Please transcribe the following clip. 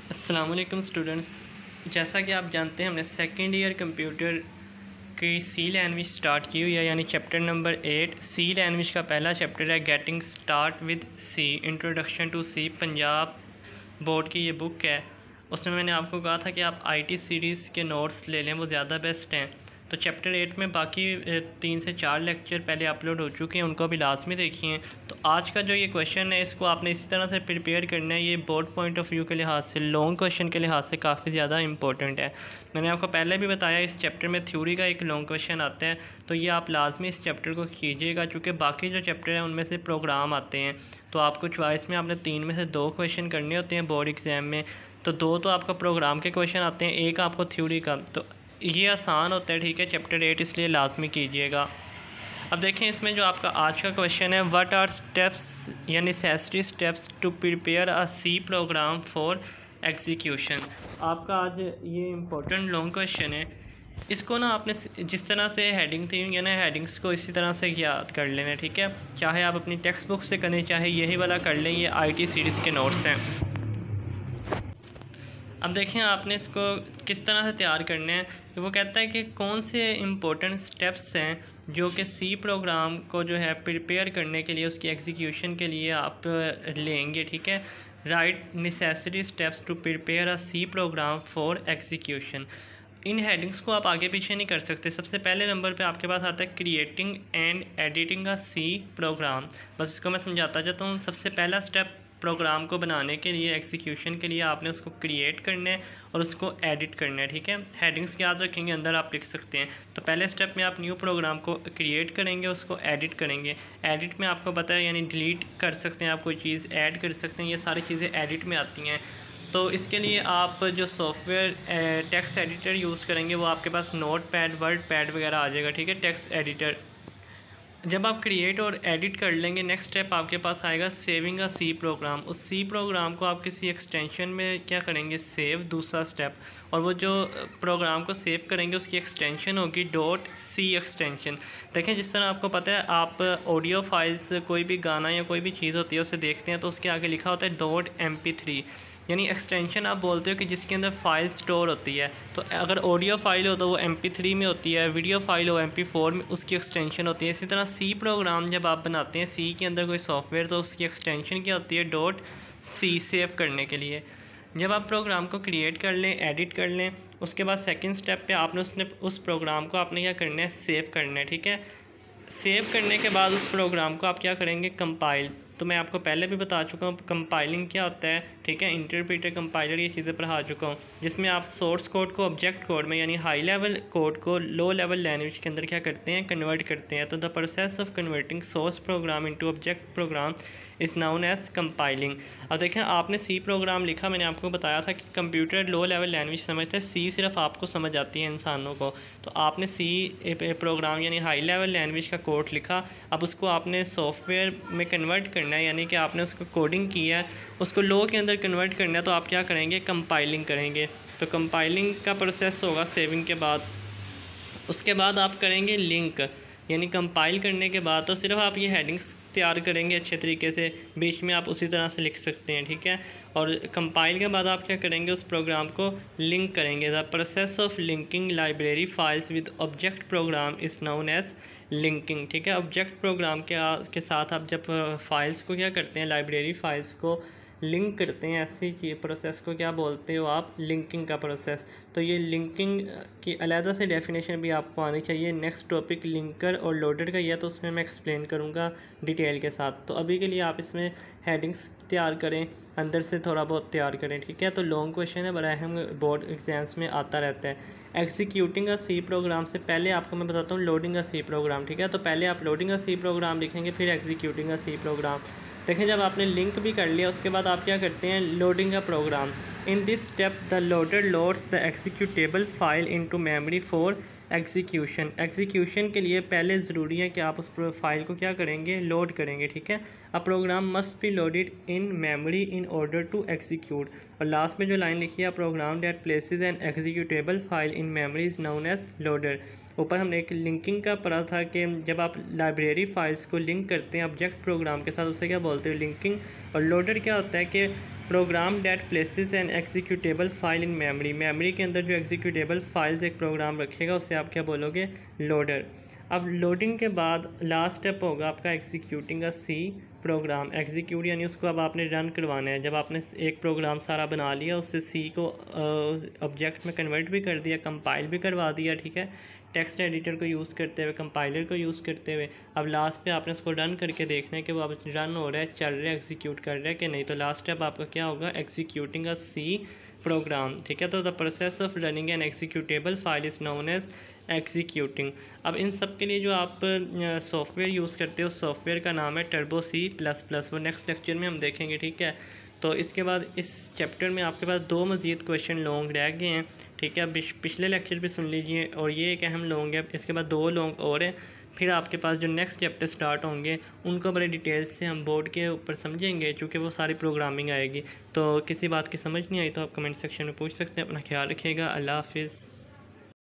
अस्सलाम वालेकुम स्टूडेंट्स। जैसा कि आप जानते हैं हमने सेकेंड ईयर कंप्यूटर की सी लैंग्वेज स्टार्ट की हुई है, यानी चैप्टर नंबर 8 सी लैंग्वेज का पहला चैप्टर है getting start with C, introduction to C. Punjab board की ये बुक है। उसमें मैंने आपको कहा था कि आप आईटी सीरीज़ के नोट्स ले लें, वो ज़्यादा बेस्ट हैं। तो चैप्टर 8 में बाकी 3 से 4 लेक्चर पहले अपलोड हो चुके हैं, उनको भी लाजमी देखिए। तो आज का जो ये क्वेश्चन है इसको आपने इसी तरह से प्रिपेयर करना है। ये बोर्ड पॉइंट ऑफ व्यू के लिहाज से, लॉन्ग क्वेश्चन के लिहाज से काफ़ी ज़्यादा इंपॉर्टेंट है। मैंने आपको पहले भी बताया इस चैप्टर में थ्योरी का एक लॉन्ग क्वेश्चन आता है, तो ये आप लाजमी इस चैप्टर को कीजिएगा, चूँकि बाकी जो चैप्टर हैं उनमें से प्रोग्राम आते हैं। तो आपको चॉइस में आपने 3 में से 2 क्वेश्चन करने होते हैं बोर्ड एग्ज़ाम में। तो 2 तो आपका प्रोग्राम के क्वेश्चन आते हैं, एक आपको थ्योरी का। तो ये आसान होता है, ठीक है, चैप्टर 8, इसलिए लाजमी कीजिएगा। अब देखें इसमें जो आपका आज का क्वेश्चन है, व्हाट आर स्टेप्स या necessary steps to prepare a C program for execution. आपका आज ये इम्पोर्टेंट लॉन्ग क्वेश्चन है। इसको ना आपने जिस तरह से हेडिंग थी या ना, हेडिंग्स को इसी तरह से याद कर लेना, ठीक है। चाहे आप अपनी टेक्स्ट बुक से करें, चाहे यही वाला कर लें, ये आईटी सीरीज़ के नोट्स हैं। अब देखें आपने इसको किस तरह से तैयार करना है। वो कहता है कि कौन से इम्पोर्टेंट स्टेप्स हैं जो कि सी प्रोग्राम को जो है प्रिपेयर करने के लिए, उसकी एग्जीक्यूशन के लिए आप लेंगे, ठीक है। Right necessary steps to prepare a C program for execution. इन हेडिंग्स को आप आगे पीछे नहीं कर सकते। सबसे पहले नंबर पे आपके पास आता है creating and editing a C program. बस इसको मैं समझाता जाता हूँ। सबसे पहला स्टेप प्रोग्राम को बनाने के लिए, एग्जीक्यूशन के लिए, आपने उसको क्रिएट करना है और उसको एडिट करना है, ठीक है। हेडिंग्स याद रखेंगे, अंदर आप लिख सकते हैं। तो पहले स्टेप में आप न्यू प्रोग्राम को क्रिएट करेंगे, उसको एडिट करेंगे। एडिट में आपको पता है यानी डिलीट कर सकते हैं, आप कोई चीज़ ऐड कर सकते हैं, ये सारी चीज़ें एडिट में आती हैं। तो इसके लिए आप जो सॉफ्टवेयर टेक्स्ट एडिटर यूज़ करेंगे वो आपके पास नोट पैड, वर्ड पैड वगैरह आ जाएगा, ठीक है, टेक्स्ट एडिटर। जब आप क्रिएट और एडिट कर लेंगे, नेक्स्ट स्टेप आपके पास आएगा सेविंग अ सी प्रोग्राम। उस सी प्रोग्राम को आप किसी एक्सटेंशन में क्या करेंगे, सेव, दूसरा स्टेप। और वो जो प्रोग्राम को सेव करेंगे उसकी एक्सटेंशन होगी .c एक्सटेंशन। देखें जिस तरह आपको पता है, आप ऑडियो फाइल्स, कोई भी गाना या कोई भी चीज़ होती है उसे देखते हैं तो उसके आगे लिखा होता है .mp3, यानी एक्सटेंशन आप बोलते हो कि जिसके अंदर फ़ाइल स्टोर होती है। तो अगर ऑडियो फाइल हो तो वो MP3 में होती है, वीडियो फाइल हो MP4 में, उसकी एक्सटेंशन होती है। इसी तरह सी प्रोग्राम जब आप बनाते हैं, सी के अंदर कोई सॉफ्टवेयर, तो उसकी एक्सटेंशन क्या होती है, .c, सेव करने के लिए। जब आप प्रोग्राम को क्रिएट कर लें, एडिट कर लें, उसके बाद सेकंड स्टेप पे आपने उस प्रोग्राम को आपने क्या करना है, सेव करना है, ठीक है। सेव करने के बाद उस प्रोग्राम को आप क्या करेंगे, कंपाइल। तो मैं आपको पहले भी बता चुका हूँ कंपाइलिंग क्या होता है, ठीक है। इंटरप्रेटर, कंपाइलर, ये चीज़ें पढ़ा चुका हूँ, जिसमें आप सोर्स कोड को ऑब्जेक्ट कोड में, यानी हाई लेवल कोड को लो लेवल लैंग्वेज के अंदर क्या करते हैं, कन्वर्ट करते हैं। तो the process of converting source program into object program is known as compiling. अब देखें आपने सी प्रोग्राम लिखा, मैंने आपको बताया था कि कंप्यूटर लो लेवल लैंग्वेज समझते हैं, सी सिर्फ आपको समझ आती है इंसानों को। तो आपने सी प्रोग्राम यानी हाई लेवल लैंग्वेज का कोड लिखा। अब उसको आपने सॉफ्टवेयर में कन्वर्ट करना है, यानी कि आपने उसको कोडिंग किया है, उसको लो के अंदर कन्वर्ट करना है। तो आप क्या करेंगे, कंपाइलिंग करेंगे। तो कंपाइलिंग का प्रोसेस होगा सेविंग के बाद। उसके बाद आप करेंगे लिंक, यानी कंपाइल करने के बाद तो सिर्फ आप ये हेडिंग्स तैयार करेंगे अच्छे तरीके से, बीच में आप उसी तरह से लिख सकते हैं, ठीक है। और कंपाइल के बाद आप क्या करेंगे, उस प्रोग्राम को लिंक करेंगे। The process of linking library files with object program is known as linking, ठीक है। ऑब्जेक्ट प्रोग्राम के साथ आप जब फाइल्स को क्या करते हैं, लाइब्रेरी फाइल्स को लिंक करते हैं, ऐसी प्रोसेस को क्या बोलते हो आप, लिंकिंग का प्रोसेस। तो ये लिंकिंग की अलहदा से डेफिनेशन भी आपको आनी चाहिए। नेक्स्ट टॉपिक लिंकर और लोडर का ही है, तो उसमें मैं एक्सप्लेन करूँगा डिटेल के साथ। तो अभी के लिए आप इसमें हेडिंग्स तैयार करें, अंदर से थोड़ा बहुत तैयार करें, ठीक है। तो लॉन्ग क्वेश्चन है, बड़ा अहम, बोर्ड एग्जाम्स में आता रहता है। एग्जीक्यूटिंग अ सी प्रोग्राम से पहले आपको मैं बताता हूँ लोडिंग अ सी प्रोग्राम, ठीक है। तो पहले आप लोडिंग अ सी प्रोग्राम लिखेंगे, फिर एग्जीक्यूटिंग अ सी प्रोग्राम। देखें जब आपने लिंक भी कर लिया, उसके बाद आप क्या करते हैं, लोडिंग का program. In this step the loader loads the executable file into memory for execution. Execution के लिए पहले ज़रूरी है कि आप उस फाइल को क्या करेंगे, लोड करेंगे, ठीक है। A program must be loaded in memory in order to execute. और लास्ट में जो लाइन लिखी है, program that places an executable file in memory is known as loader. ऊपर हमने एक लिंकिंग का पढ़ा था कि जब आप लाइब्रेरी फाइल्स को लिंक करते हैं ऑब्जेक्ट प्रोग्राम के साथ, उसे क्या बोलते हैं, लिंकिंग। और लोडर क्या होता है कि program that places an executable file in memory के अंदर जो एग्जीक्यूटेबल फाइल्स एक प्रोग्राम रखेगा उसे आप क्या बोलोगे, लोडर। अब लोडिंग के बाद लास्ट स्टेप होगा आपका एग्जीक्यूटिंग का सी प्रोग्राम। एग्जीक्यूट यानी उसको अब आपने रन करवाना है। जब आपने एक प्रोग्राम सारा बना लिया, उससे सी को ऑब्जेक्ट में कन्वर्ट भी कर दिया, कंपाइल भी करवा दिया, ठीक है, टेक्स्ट एडिटर को यूज़ करते हुए, कंपाइलर को यूज़ करते हुए। अब लास्ट पे आपने उसको रन करके देखना है कि वो अब रन हो रहा है, चल रहा है, एग्जीक्यूट कर रहा है कि नहीं। तो लास्ट स्टेप आपका क्या होगा, एग्जीक्यूटिंग अ सी प्रोग्राम, ठीक है। तो the process of running an executable file is known as executing. अब इन सब के लिए जो आप सॉफ्टवेयर यूज़ करते हो, सॉफ्टवेयर का नाम है टर्बो C++। वो नेक्स्ट लेक्चर में हम देखेंगे, ठीक है। तो इसके बाद इस चैप्टर में आपके पास 2 मज़ीद क्वेश्चन लॉन्ग रह गए हैं, ठीक है। पिछले लेक्चर भी सुन लीजिए, और ये एक अहम लॉन्ग है। इसके बाद 2 लॉन्ग और हैं। फिर आपके पास जो नेक्स्ट चैप्टर स्टार्ट होंगे उनको बड़े डिटेल्स से हम बोर्ड के ऊपर समझेंगे, क्योंकि वो सारी प्रोग्रामिंग आएगी। तो किसी बात की समझ नहीं आई तो आप कमेंट सेक्शन में पूछ सकते हैं। अपना ख्याल रखिएगा। अल्लाह हाफिज़।